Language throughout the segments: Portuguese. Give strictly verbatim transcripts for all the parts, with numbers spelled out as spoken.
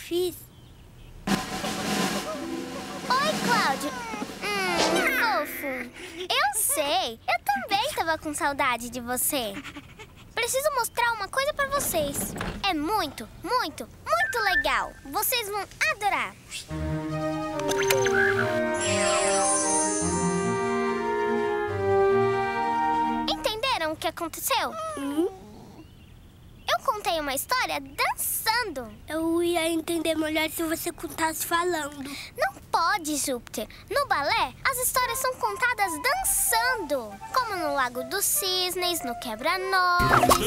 fiz. Oi, Cláudio. Hum, fofo. Eu sei. Eu também tava com saudade de você. Preciso mostrar uma coisa pra vocês. É muito, muito, muito legal. Vocês vão adorar. Entenderam o que aconteceu? Hum? Eu contei uma história dançando. Eu ia entender melhor se você contasse falando. Não pode, Júpiter. No balé, as histórias são contadas dançando. Como no Lago dos Cisnes, no Quebra-Nozes.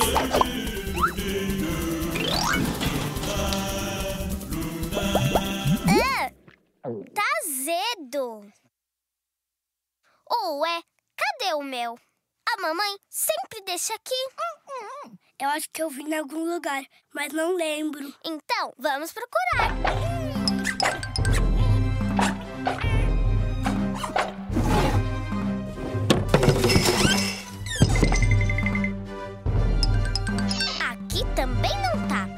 Ah, tá azedo. Ué, cadê o mel? A mamãe sempre deixa aqui. Eu acho que eu vi em algum lugar, mas não lembro. Então, vamos procurar. Aqui também não tá.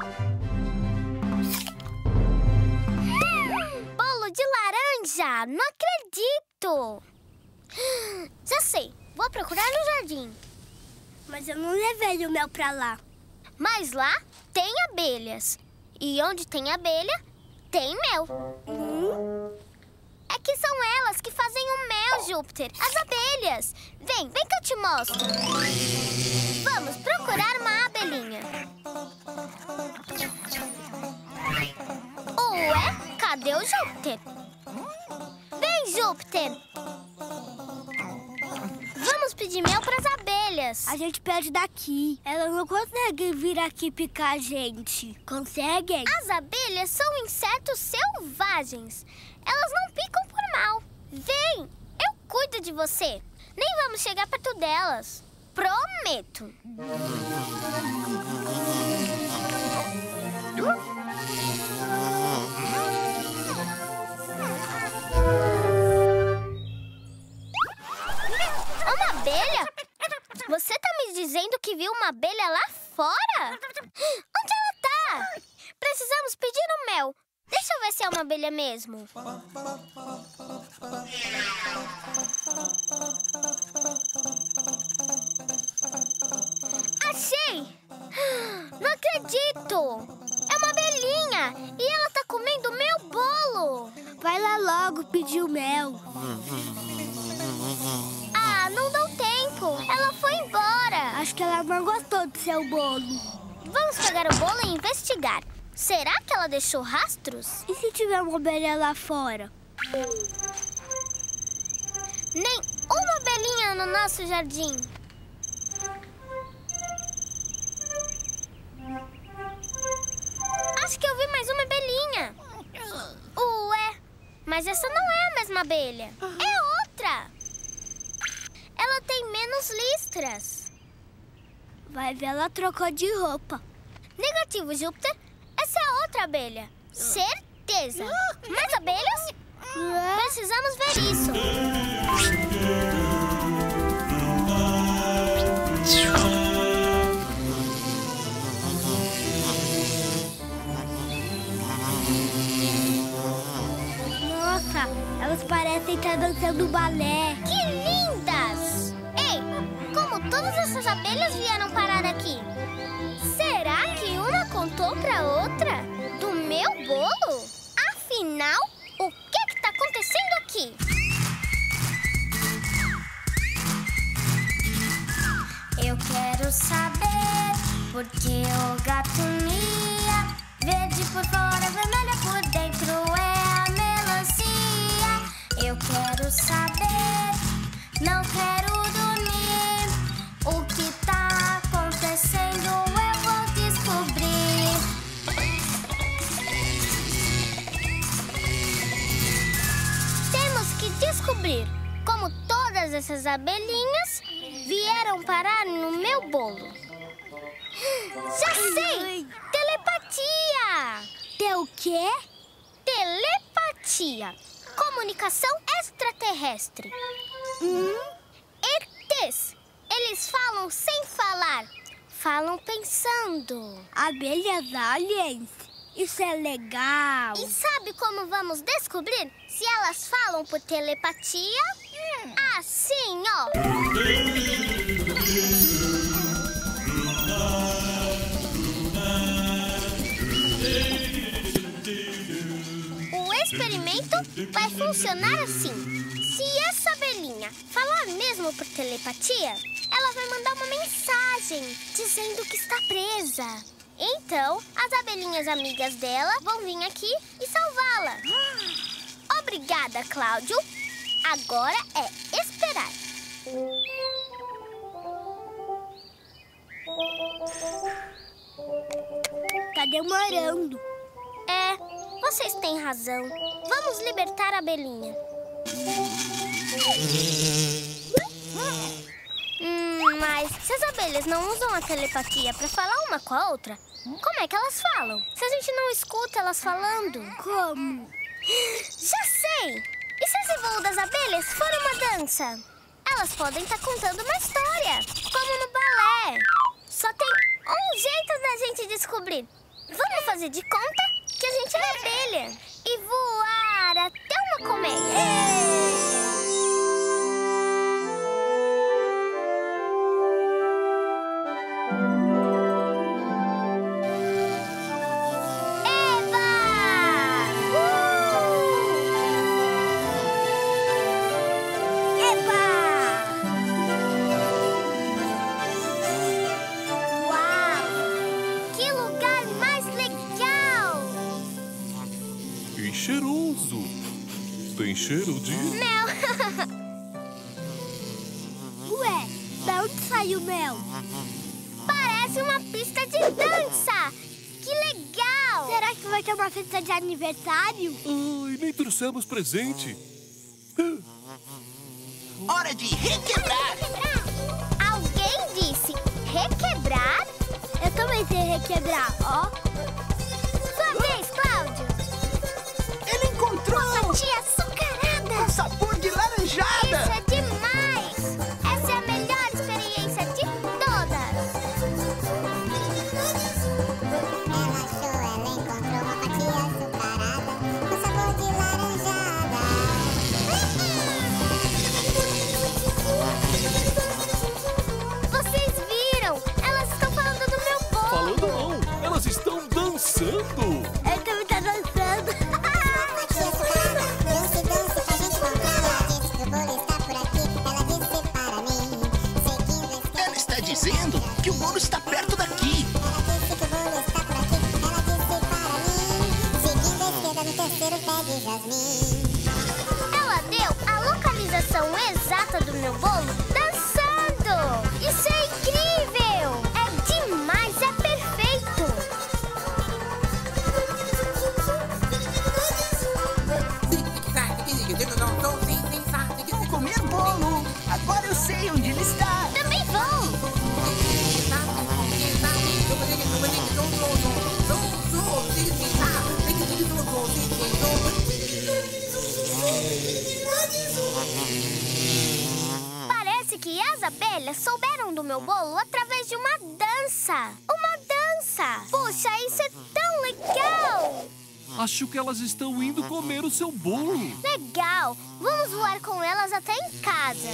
Bolo de laranja! Não acredito! Já sei, vou procurar no jardim. Mas eu não levei o mel pra lá. Mas lá tem abelhas. E onde tem abelha, tem mel. Hum? É que são elas que fazem o mel, Júpiter. As abelhas. Vem, vem que eu te mostro. Vamos procurar uma abelhinha. Ué, cadê o Júpiter? Vem, Júpiter. Vamos pedir mel para as abelhas. A gente pede daqui. Elas não conseguem vir aqui picar a gente. Conseguem? As abelhas são insetos selvagens. Elas não picam por mal. Vem, eu cuido de você. Nem vamos chegar perto delas. Prometo. Uma abelha? Você tá me dizendo que viu uma abelha lá fora? Onde ela tá? Precisamos pedir o mel. Deixa eu ver se é uma abelha mesmo. Achei! Não acredito! É uma abelhinha e ela tá comendo meu bolo. Vai lá logo pedir o mel. Ah, não deu tempo. Ela foi embora. Acho que ela não gostou do seu bolo. Vamos pegar o bolo e investigar. Será que ela deixou rastros? E se tiver uma abelha lá fora? Nem uma abelhinha no nosso jardim. Acho que eu vi mais uma abelhinha. Ué, mas essa não é a mesma abelha. É outra. Ela tem menos listras. Vai ver, ela trocou de roupa. Negativo, Júpiter. Essa é outra abelha. Certeza. Mais abelhas? Precisamos ver isso. Nossa, elas parecem estar dançando balé. Que lindas! Ei, como todas essas abelhas vieram parar aqui? Será que uma contou pra outra do meu bolo? Afinal, o que que tá acontecendo aqui? Eu quero saber por que o gato mia. Verde por fora, vermelha por dentro é a melancia. Eu quero saber, não quero dormir. O que tá acontecendo eu vou descobrir. Temos que descobrir como todas essas abelhinhas vieram parar no meu bolo. Já sei! Telepatia! Tem o quê? Telepatia. Comunicação extraterrestre. Hum? E T's. Eles falam sem falar. Falam pensando. Abelhas aliens? Isso é legal. E sabe como vamos descobrir se elas falam por telepatia? Hum. Assim, ó. O experimento vai funcionar assim. Se essa abelhinha falar mesmo por telepatia, ela vai mandar uma mensagem dizendo que está presa. Então, as abelhinhas amigas dela vão vir aqui e salvá-la. Obrigada, Cláudio. Agora é esperar. Tá demorando. É, vocês têm razão. Vamos libertar a abelhinha. Hum, mas se as abelhas não usam a telepatia pra falar uma com a outra, como é que elas falam? Se a gente não escuta elas falando? Como? Já sei! E se esse voo das abelhas for uma dança? Elas podem estar contando uma história, como no balé. Só tem um jeito da gente descobrir. Vamos fazer de conta que a gente é abelha e voar até uma colmeia. Cheiroso. Tem cheiro de... mel. Ué, da onde saiu mel? Parece uma pista de dança. Que legal. Será que vai ter uma festa de aniversário? Ai, nem trouxemos presente. Hora de requebrar. Alguém disse requebrar? Eu também sei requebrar, ó. Sua vez, Cláudio. Ele encontrou! Fatia açucarada! Com sabor de laranjada! Isso é demais! Essa é a melhor experiência de todas! Ela achou, ela encontrou uma fatia açucarada com sabor de laranjada. Vocês viram? Elas estão falando do meu bolo! Falando não, elas estão dançando! Ele também tá dançando. Ela está dizendo que o bolo está perto daqui. Ela deu a localização exata do meu bolo dançando! Isso é incrível! É demais, é perfeito! Vou comer bolo. Agora eu sei onde ele está. Também vou! Parece que as abelhas souberam do meu bolo através de uma dança. Uma dança! Puxa, isso é tão legal! Acho que elas estão indo comer o seu bolo. Legal! Vamos voar com elas até em casa.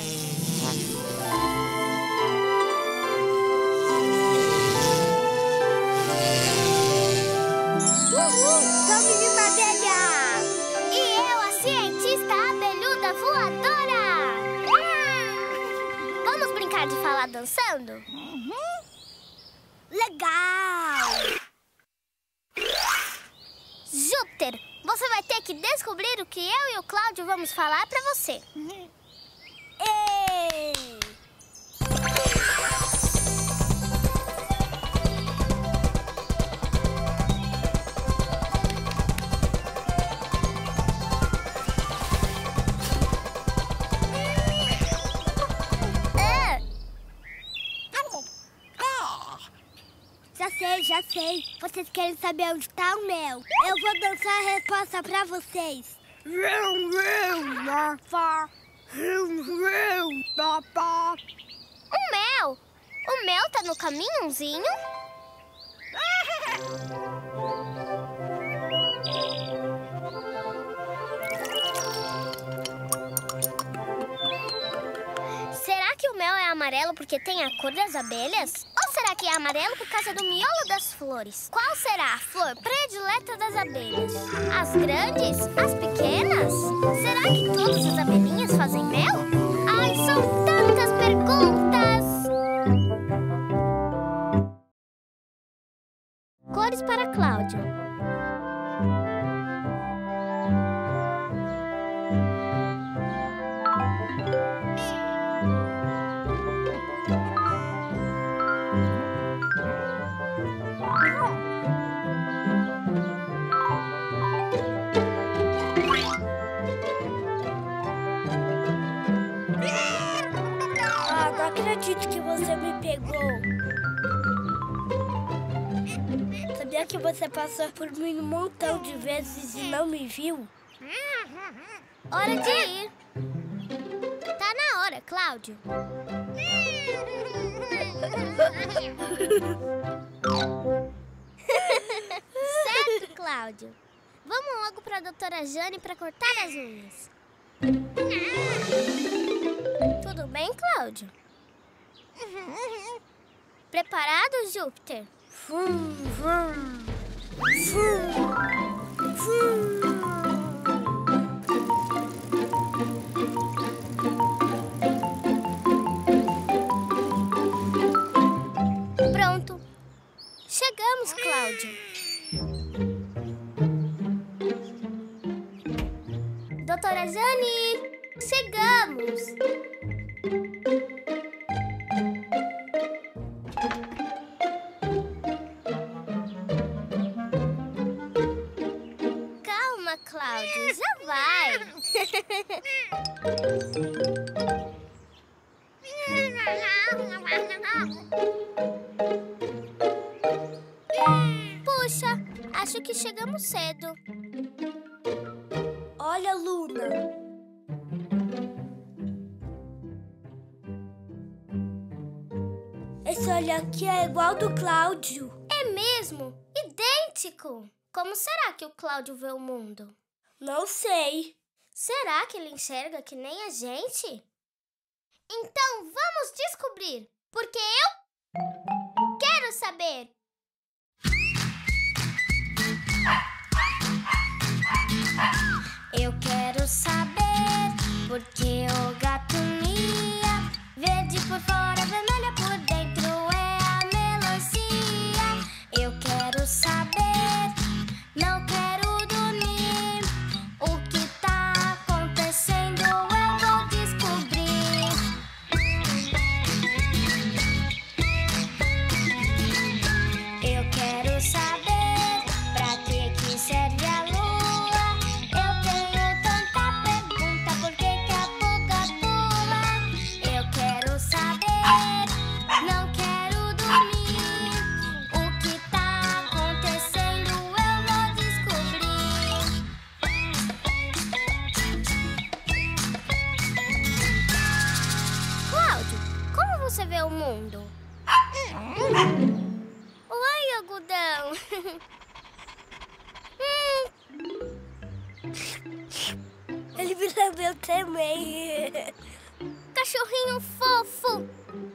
Uhul! Sou menina abelha! E eu, a cientista abelhuda voadora! Hum! Vamos brincar de falar dançando? Uhum. Legal! Júpiter, você vai ter que descobrir o que eu e o Cláudio vamos falar pra você. Ei! Já sei, já sei. Vocês querem saber onde está o mel? Eu vou dançar a resposta pra vocês. Rum, rum, papá. Rum, rum, papá. O mel? O mel tá no caminhãozinho? amarelo porque tem a cor das abelhas? Ou será que é amarelo por causa do miolo das flores? Qual será a flor predileta das abelhas? As grandes? As pequenas? Será que todas as abelhinhas fazem mel? Ai, são tantas perguntas! Cores para Cláudio. Ah, não acredito que você me pegou. Sabia que você passou por mim um montão de vezes e não me viu? Hora de ir. Tá na hora, Cláudio. Certo, Cláudio. Vamos logo pra doutora Jane pra cortar as unhas. Tudo bem, Cláudio? Preparado, Júpiter? Vum, vum, vum, vum. Pronto. Chegamos, Cláudio. Doutora Jane, chegamos. Calma, Cláudio, já vai. Puxa, acho que chegamos cedo. Olha, Luna. Esse olho aqui é igual ao do Cláudio. É mesmo? Idêntico! Como será que o Cláudio vê o mundo? Não sei. Será que ele enxerga que nem a gente? Então vamos descobrir, porque eu quero saber! Eu quero saber porque o gato mia, verde por fora, vermelha por dentro é a melancia. Eu quero saber, não quero dormir, o que tá acontecendo eu vou descobrir. Eu quero saber pra que que serve a lua. Eu tenho tanta pergunta, por que que a pulga pula? Eu quero saber, não quero dormir, o que tá acontecendo eu vou descobrir. Cláudio, como você vê o mundo? Oi, algodão. Ele me lambeu também. Cachorrinho fofo.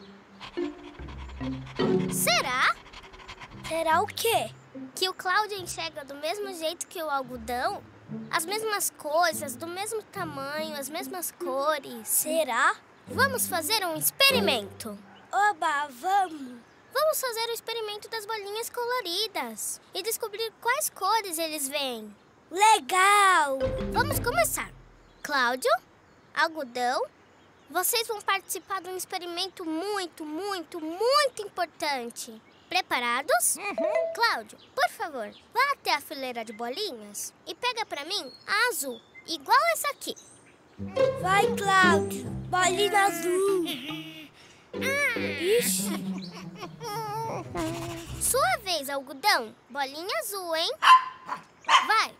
Será Será o quê? que o Cláudio enxerga do mesmo jeito que o algodão? As mesmas coisas, do mesmo tamanho, as mesmas cores. Será? Vamos fazer um experimento. Oba, vamos. Vamos fazer o experimento das bolinhas coloridas e descobrir quais cores eles veem. Legal! Vamos começar. Cláudio, algodão, vocês vão participar de um experimento muito, muito, muito importante. Preparados? Uhum. Cláudio, por favor, vá até a fileira de bolinhas e pega pra mim a azul, igual essa aqui. Vai, Cláudio. Bolinha azul. Ixi. Sua vez, algodão. Bolinha azul, hein? Vai.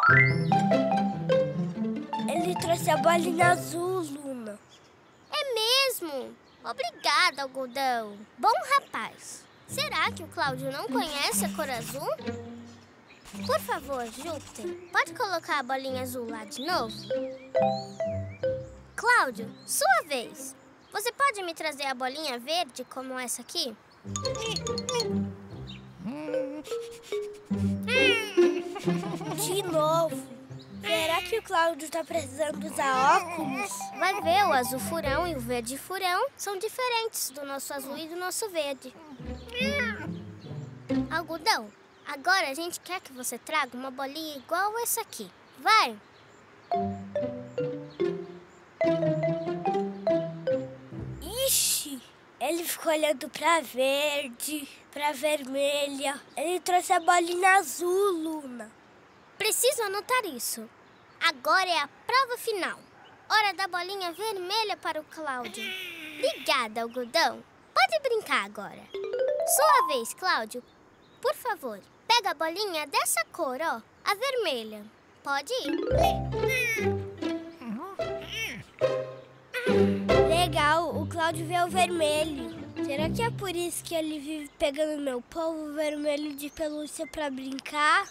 Ele trouxe a bolinha azul, Luna. É mesmo. Obrigada, algodão. Bom rapaz. Será que o Cláudio não conhece a cor azul? Por favor, Júpiter, pode colocar a bolinha azul lá de novo? Cláudio, sua vez. você pode me trazer a bolinha verde como essa aqui? De novo. Será que o Cláudio tá precisando usar óculos? Vai ver, o azul furão e o verde furão são diferentes do nosso azul e do nosso verde. Algodão, agora a gente quer que você traga uma bolinha igual essa aqui. Vai! Ixi, ele ficou olhando pra verde, pra vermelha. Ele trouxe a bolinha azul, Luna. Preciso anotar isso. Agora é a prova final. Hora da bolinha vermelha para o Cláudio. Obrigada, Algodão. Pode brincar agora. Sua vez, Cláudio. Por favor, pega a bolinha dessa cor, ó. A vermelha. Pode ir. Legal, o Cláudio vê o vermelho. Será que é por isso que ele vive pegando meu polvo vermelho de pelúcia pra brincar?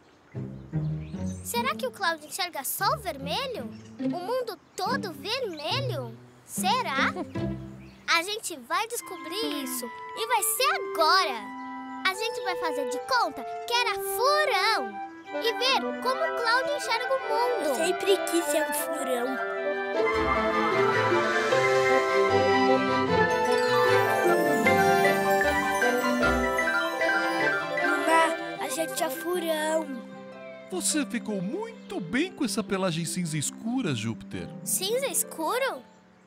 Será que o Cláudio enxerga só o vermelho? O mundo todo vermelho? Será? A gente vai descobrir isso e vai ser agora. A gente vai fazer de conta que era furão e ver como o Cláudio enxerga o mundo. Eu sempre quis ser um furão. Luna, a gente é furão. Você ficou muito bem com essa pelagem cinza escura, Júpiter. Cinza escuro?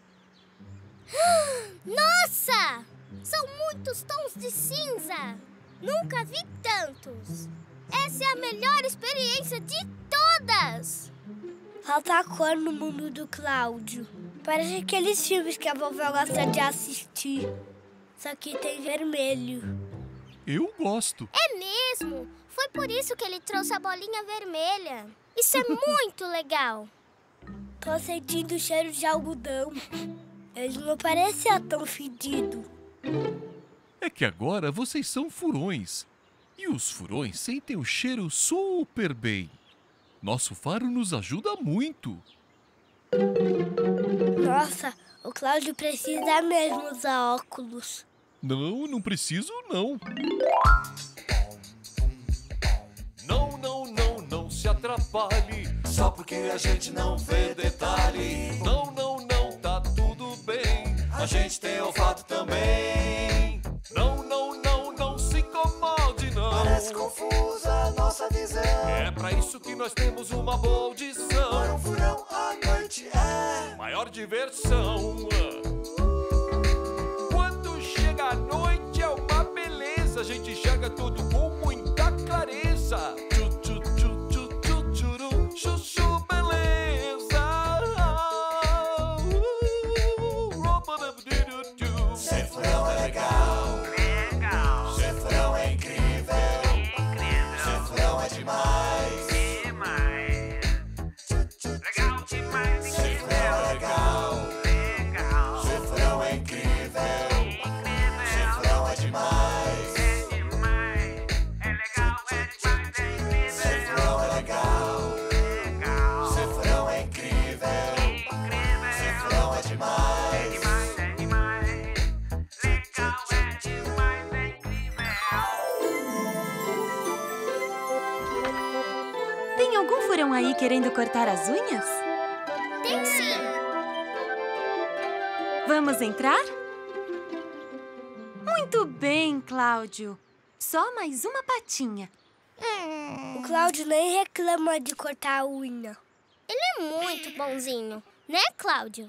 Nossa! São muitos tons de cinza! Nunca vi tantos! Essa é a melhor experiência de todas! Falta a cor no mundo do Cláudio. Parece aqueles filmes que a vovó gosta de assistir. Só que tem vermelho. Eu gosto. É mesmo! Foi por isso que ele trouxe a bolinha vermelha. Isso é muito legal. Tô sentindo o cheiro de algodão. Ele não parecia tão fedido. É que agora vocês são furões. E os furões sentem o cheiro super bem. Nosso faro nos ajuda muito. Nossa, o Cláudio precisa mesmo usar óculos. Não, não preciso não. Não, não, não, não se atrapalhe. Só porque a gente não vê detalhe. Não, não, não, tá tudo bem. A gente tem olfato também. Não, não, não, não se incomode não. Parece confusa a nossa visão. É pra isso que nós temos uma boa audição. Para um furão à noite é maior diversão. Quando chega a noite é uma beleza. A gente enxerga tudo com muita clareza. Tchu, tchu, tchu, tchu, tchu, tchuru, chuchu, beleza. Ser furão é legal. Legal. Ser furão é incrível. Incrível. Ser furão é demais. Demais. Legal demais. Ser furão é legal. Legal. Ser furão é incrível. Incrível. Ser furão é demais. É demais. É legal, é demais, é incrível. Ser furão é legal. Legal. Ser furão é incrível. Incrível. Ser furão é demais. É demais, é demais. Legal, é demais, é incrível. Tem algum furão aí querendo cortar as unhas? Tem sim! Vamos entrar? Muito bem, Cláudio. Só mais uma patinha. O Cláudio nem reclama de cortar a unha. Ele é muito bonzinho, né, Cláudio?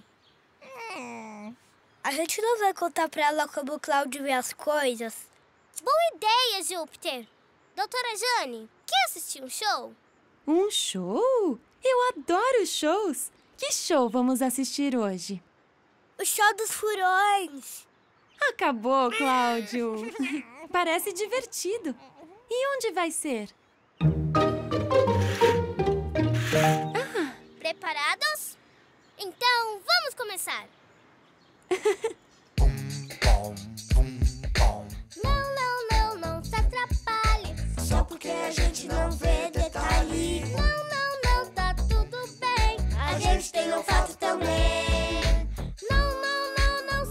A gente não vai contar pra ela como o Cláudio vê as coisas? Boa ideia, Júpiter! Doutora Jane, quer assistir um show? Um show? Eu adoro shows. Que show vamos assistir hoje? O show dos furões. Acabou, Cláudio. Parece divertido. E onde vai ser? Preparados? Então, vamos começar! Não, não, não, não se atrapalhe. Só porque a gente não vê detalhe. Não, não, não, tá tudo bem. A gente tem olfato também. Não, não, não, não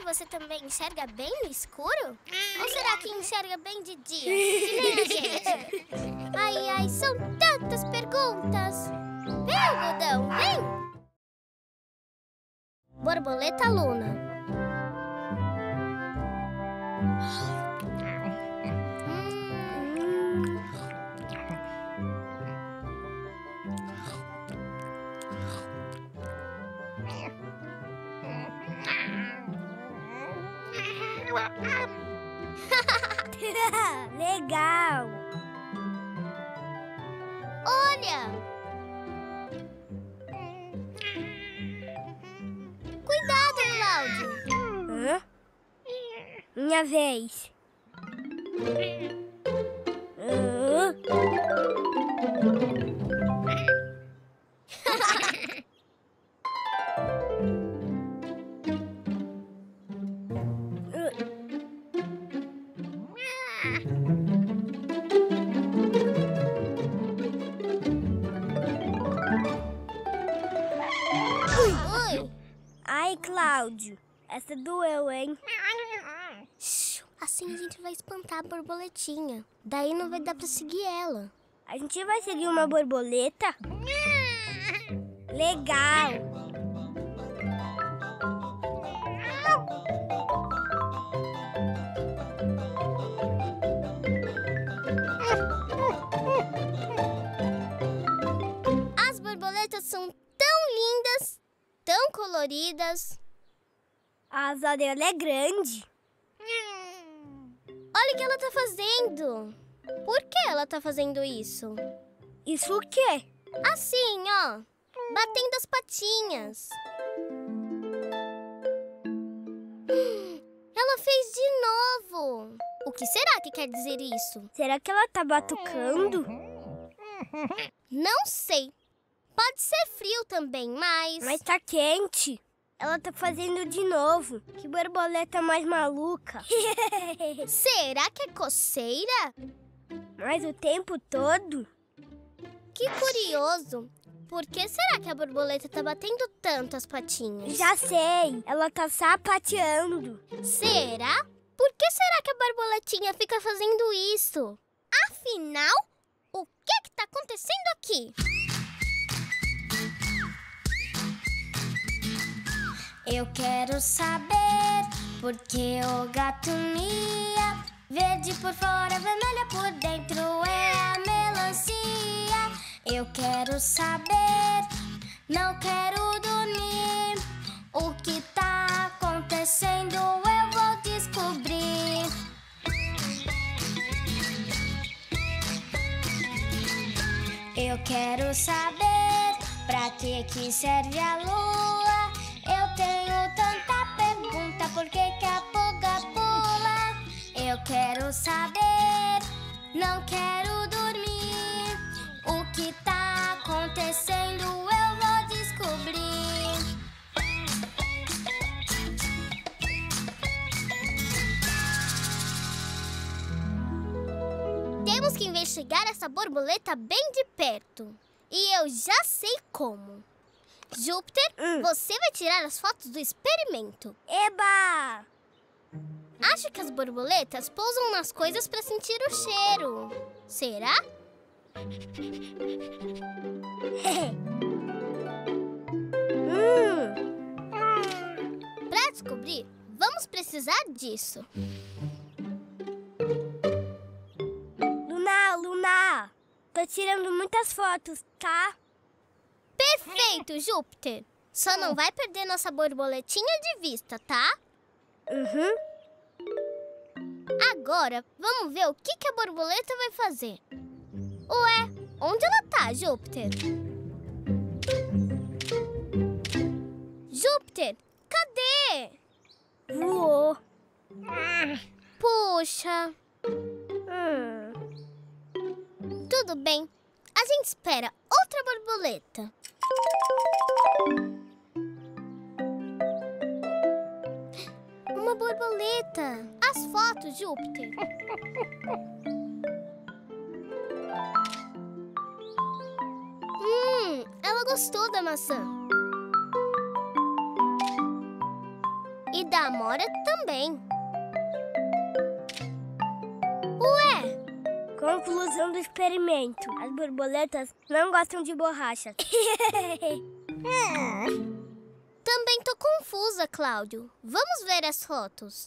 você também enxerga bem no escuro? Ou será que enxerga bem de dia? Que nem a gente? Ai, ai, são tantas perguntas. Vem, algodão, vem! Borboleta Luna. Legal! Olha! Cuidado, Cláudio! Hã? Minha vez. Hã? Oi! Ai, Cláudio, essa doeu, hein? Shhh, assim a gente vai espantar a borboletinha. Daí não vai dar pra seguir ela. A gente vai seguir uma borboleta? Legal! As borboletas são tão lindas, tão coloridas. A asa dela é grande. Olha o que ela tá fazendo. Por que ela tá fazendo isso? Isso o quê? Assim, ó. Batendo as patinhas. Ela fez de novo. O que será que quer dizer isso? Será que ela tá batucando? Não sei. Pode ser frio também, mas... Mas tá quente. Ela tá fazendo de novo. Que borboleta mais maluca. Será que é coceira? Mas o tempo todo? Que curioso. Por que será que a borboleta tá batendo tanto as patinhas? Já sei. Ela tá sapateando. Será? Por que será que a borboletinha fica fazendo isso? Afinal, o que que tá acontecendo aqui? Eu quero saber por que o gato mia. Verde por fora, vermelha por dentro é a melancia. Eu quero saber, não quero dormir. O que tá acontecendo eu vou descobrir. Eu quero saber pra que que serve a lua. Eu tenho tanta pergunta, por que que a pulga pula? Eu quero saber, não quero dormir. O que tá acontecendo eu vou descobrir. Temos que investigar essa borboleta bem de perto. E eu já sei como. Júpiter, Hum. você vai tirar as fotos do experimento. Eba! Acho que as borboletas pousam nas coisas para sentir o cheiro. Será? hum. Para descobrir, vamos precisar disso. Luna, Luna. Tô tirando muitas fotos, tá? Perfeito, Júpiter. Só não vai perder nossa borboletinha de vista, tá? Uhum. Agora, vamos ver o que, que a borboleta vai fazer. Ué, onde ela tá, Júpiter? Júpiter, cadê? Voou. Puxa, Hum. tudo bem. A gente espera outra borboleta. Uma borboleta. As fotos, Júpiter. Hum, ela gostou da maçã. E da amora amora também. Ué! Conclusão do experimento. As borboletas não gostam de borrachas. Também tô confusa, Cláudio. Vamos ver as fotos.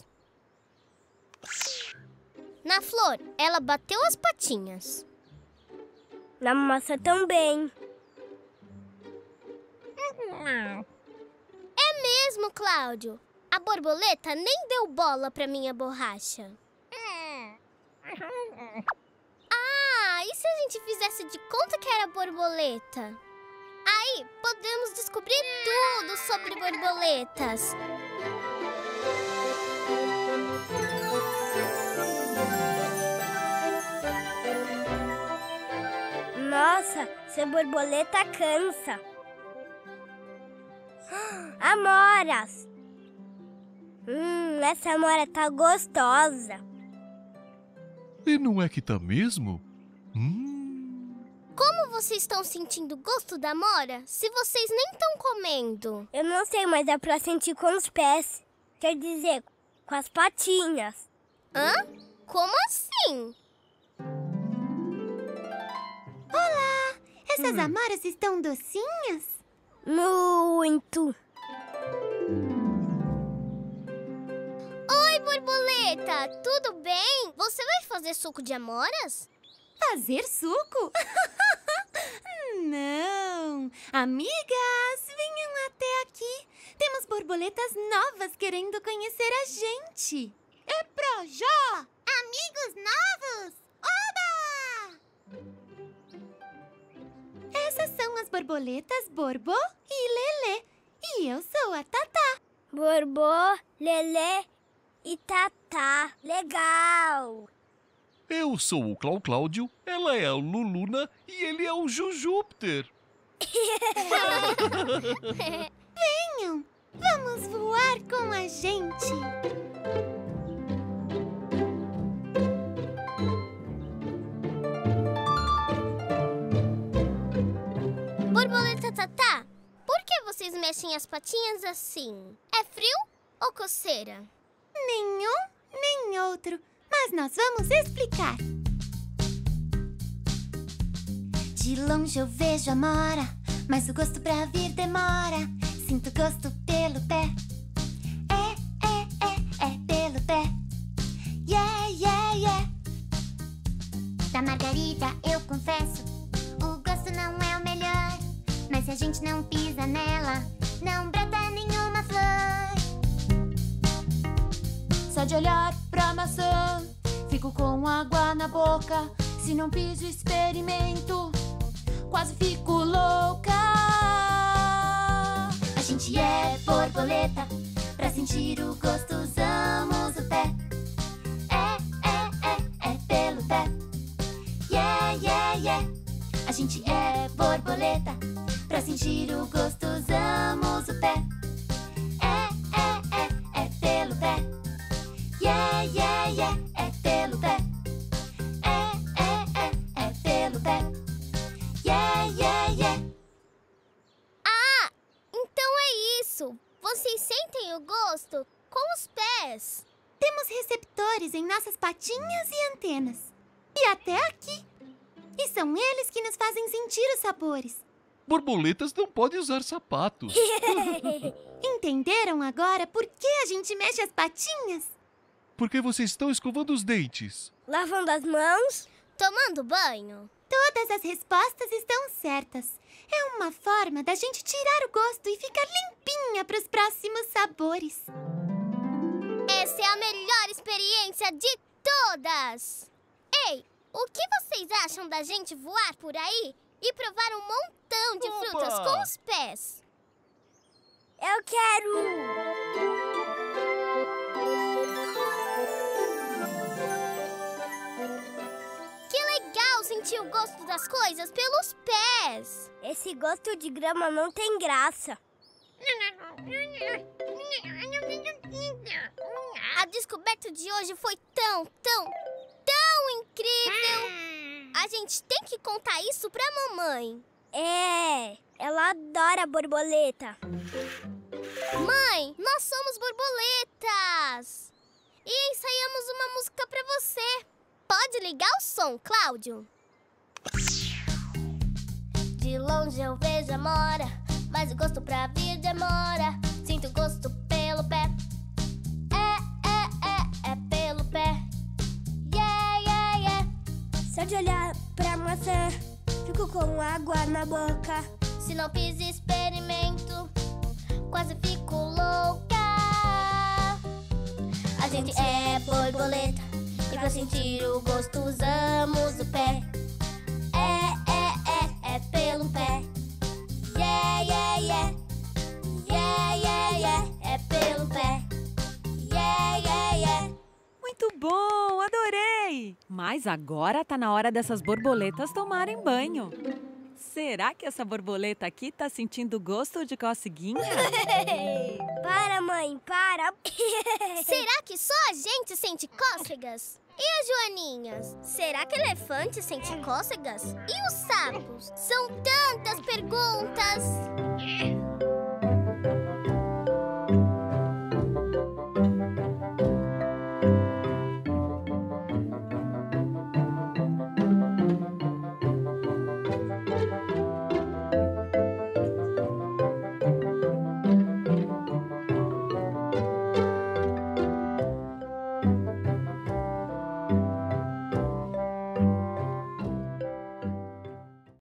Na flor, ela bateu as patinhas. Na massa também. É mesmo, Cláudio. A borboleta nem deu bola pra minha borracha. Ah, e se a gente fizesse de conta que era borboleta? Aí, podemos descobrir tudo sobre borboletas. Nossa, ser borboleta cansa. Amoras! Hum, essa amora tá gostosa. E não é que tá mesmo? Hum... Como vocês estão sentindo o gosto da amora se vocês nem estão comendo? Eu não sei, mas dá pra sentir com os pés. Quer dizer, com as patinhas. Hã? Como assim? Olá! Essas hum. amoras estão docinhas? Muito! Oi, borboleta! Tudo bem? Você vai fazer suco de amoras? Fazer suco? Não! Amigas, venham até aqui. Temos borboletas novas querendo conhecer a gente. É Projó! Amigos novos! Oba! Essas são as borboletas Borbô e Lelê. E eu sou a Tatá. Borbô, Lelê e Tatá. Legal! Eu sou o Clau Cláudio, ela é a Luluna e ele é o Jujúpiter. Venham, vamos voar com a gente. Borboleta Tatá, por que vocês mexem as patinhas assim? É frio ou coceira? Nenhum, nem outro. Mas nós vamos explicar. De longe eu vejo a amora, mas o gosto pra vir demora. Sinto gosto pelo pé. É, é, é, é pelo pé. Yeah, yeah, yeah. Da margarida eu confesso, o gosto não é o melhor. Mas se a gente não pisa nela, não brota nenhuma flor. Só de olhar pra maçã, fico com água na boca. Se não piso, experimento, quase fico louca. A gente é borboleta, pra sentir o gosto usamos o pé. É, é, é, é pelo pé. Yeah, yeah, yeah. A gente é borboleta, pra sentir o gosto usamos o pé. É, é, é, é pelo pé. Yeah, yeah, yeah, é pelo pé. É, é, é, é pelo pé. Yeah, yeah, yeah. Ah, então é isso. Vocês sentem o gosto com os pés. Temos receptores em nossas patinhas e antenas. E até aqui. E são eles que nos fazem sentir os sabores. Borboletas não podem usar sapatos. Entenderam agora por que a gente mexe as patinhas? Porque vocês estão escovando os dentes. Lavando as mãos? Tomando banho? Todas as respostas estão certas. É uma forma da gente tirar o gosto e ficar limpinha para os próximos sabores. Essa é a melhor experiência de todas! Ei, o que vocês acham da gente voar por aí e provar um montão de Opa! frutas com os pés? Eu quero! Que legal sentir o gosto das coisas pelos pés! Esse gosto de grama não tem graça. A descoberta de hoje foi tão, tão, tão incrível! A gente tem que contar isso pra mamãe. É, ela adora borboleta. Mãe, nós somos borboletas! E ensaiamos uma música pra você. Pode ligar o som, Cláudio. De longe eu vejo a amora, mas o gosto pra vir demora. Sinto gosto pelo pé. É, é, é, é pelo pé. Yeah, yeah, yeah. Só de olhar pra maçã, fico com água na boca. Se não fiz experimento, quase fico louca. A gente é borboleta, e pra sentir o gosto usamos o pé. É, é, é, é pelo pé. Yeah, yeah, yeah. Yeah, yeah, yeah. É pelo pé. Yeah, yeah, yeah. Muito bom, adorei! Mas agora tá na hora dessas borboletas tomarem banho. Será que essa borboleta aqui tá sentindo gosto de coceguinha? Para, mãe, para. Será que só a gente sente cócegas? E as joaninhas? Será que elefante sente cócegas? E os sapos? São tantas perguntas!